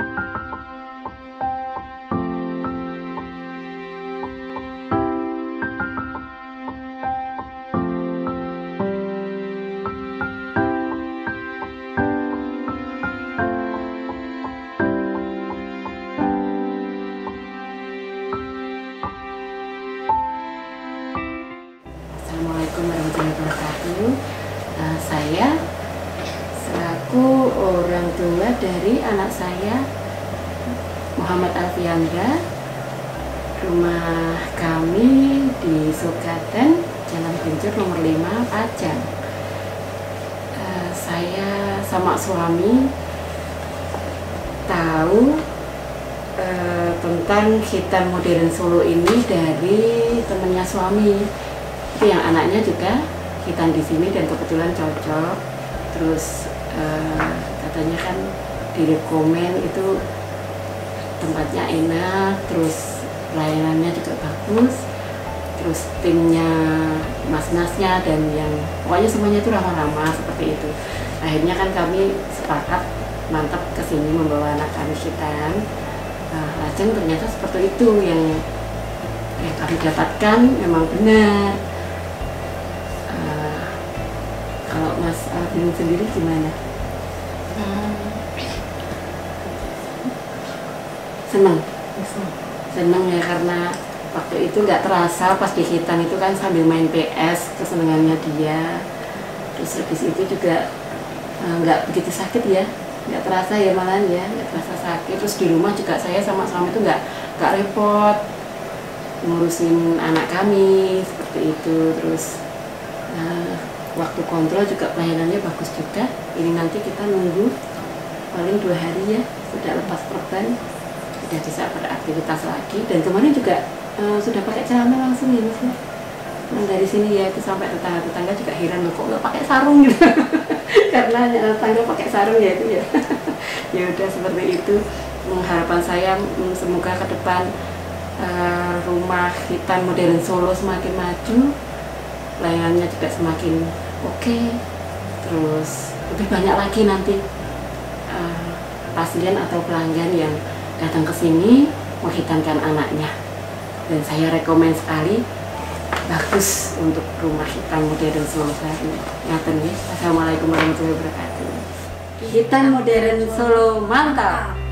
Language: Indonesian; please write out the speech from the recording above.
Assalamualaikum warahmatullahi wabarakatuh. Saya selaku orang tua dari anak saya Muhammad Alfiandra. Rumah kami di Sukaten, Jalan Genjer nomor 5, Pajang. Saya sama suami tahu tentang Khitan Modern Solo ini dari temannya suami. Itu yang anaknya juga khitan di sini dan kebetulan cocok. Terus katanya kan direkomen itu tempatnya enak, terus pelayanannya juga bagus, terus timnya mas-masnya dan yang pokoknya semuanya itu ramah-ramah seperti itu. Akhirnya kan kami sepakat mantap kesini membawa anak kami khitan. Lajeng ternyata seperti itu yang kami dapatkan memang benar. Kalau Mas Alvin sendiri gimana? Seneng ya, karena waktu itu nggak terasa pas di Khitan itu kan sambil main PS, kesenangannya dia. Terus habis itu juga nggak begitu sakit ya, nggak terasa ya malahan ya, nggak terasa sakit. Terus di rumah juga saya sama suami itu nggak repot ngurusin anak kami seperti itu. Terus waktu kontrol juga pelayanannya bagus juga. Ini nanti kita nunggu paling 2 hari ya, sudah lepas perban, sudah bisa beraktivitas lagi. Dan kemarin juga sudah pakai celana langsung ya Mas. Dari sini ya, itu sampai tetangga juga heran loh, kok nggak pakai sarung gitu. Karena tetangga pakai sarung ya itu ya. Ya udah seperti itu. Harapan saya semoga ke depan rumah Khitan Modern Solo semakin maju, pelayanannya juga semakin oke, terus lebih banyak lagi nanti pasien atau pelanggan yang datang ke sini menghitankan anaknya. Dan saya rekomen sekali, bagus untuk rumah Khitan Modern Solo baru. Assalamualaikum warahmatullahi wabarakatuh. Khitan Modern Solo mantap.